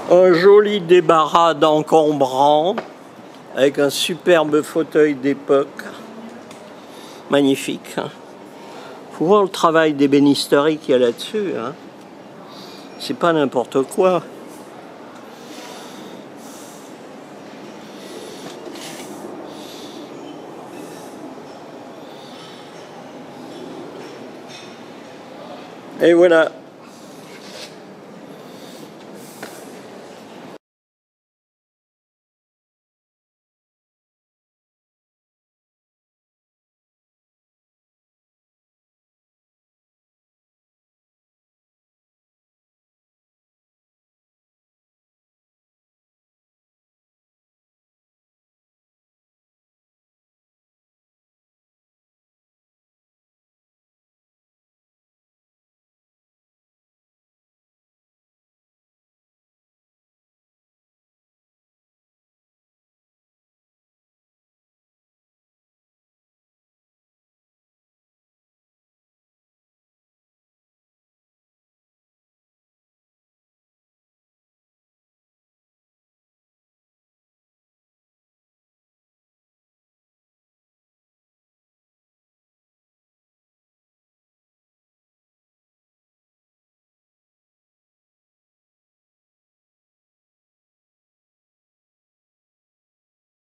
Un joli débarras d'encombrants avec un superbe fauteuil d'époque. Magnifique. Faut voir le travail d'ébénisterie qu'il y a là-dessus. Hein. C'est pas n'importe quoi. Et voilà.